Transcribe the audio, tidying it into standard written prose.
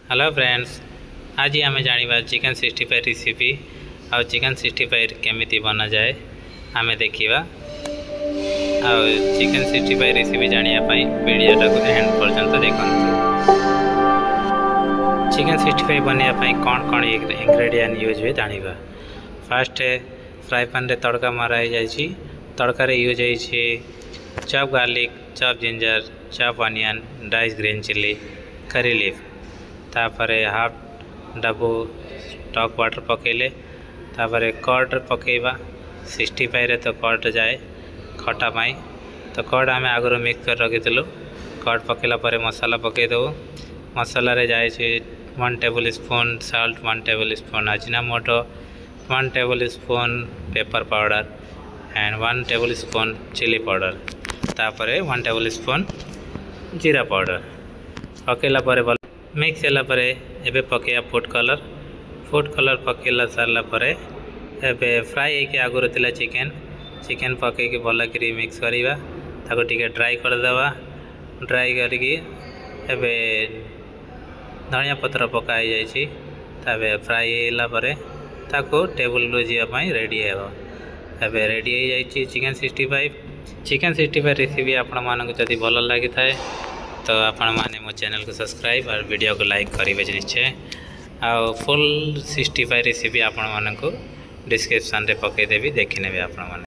Hello friends, आज आम जाना चिकन 65 रेसिपी आ चिकन 65 केमिति बना जाए आम देखा। चिकन 65 रेसिपी जानापी वीडियोटा को एंड पर्यंत देखु। चिकन 65 बनायापी कौन कौन इंग्रेडिएंट यूज हुए जाना। फास्ट फ्राए पैन रे तड़का मराई जाइए। तड़कार यूज हो chop garlic, chop ginger, chop onion, dice green chilli, curry leaf, तापरे हाफ डब्बू टॉक वाटर पकेले, तापरे कर्ड पकेबा। 65 रे तो कर्ड जाए खटा पाई, तो कर्ड आम आगु मिक्स कर रखी। कर्ड पकेला परे मसाला पकईदेव। मसाला रे जाए 1 tablespoon salt, 1 tablespoon Ajinomoto, 1 tablespoon pepper powder and 1 tablespoon chilli powder, तापरे 1 टेबल स्पून जीरा पाउडर पकेला परे मिक्स होला परे एबे पकेया फूड कलर पकेला सारला परे एबे फ्राई होके आगुर थिला चिकन पके के भल करी मिक्स करिबा। ताको टिके ड्राई कर देबा। ड्राई करके एबे धनिया पत्र पकाई जाइछि। तबे फ्राई होला परे ताको टेबल रो जिया पई रेडी हेबो। एबे रेडी हो जाइछि चिकन 65 रेसिपी। आपण मानक जदि भल लागि थाए तो आपण माने मो चैनल को सब्सक्राइब और वीडियो को लाइक करेंगे निश्चय। आ फुल 65 रेसिपी आपण मानक डिस्क्रिप्शन रे पकईदेवी, देखी नेबे आपण माने।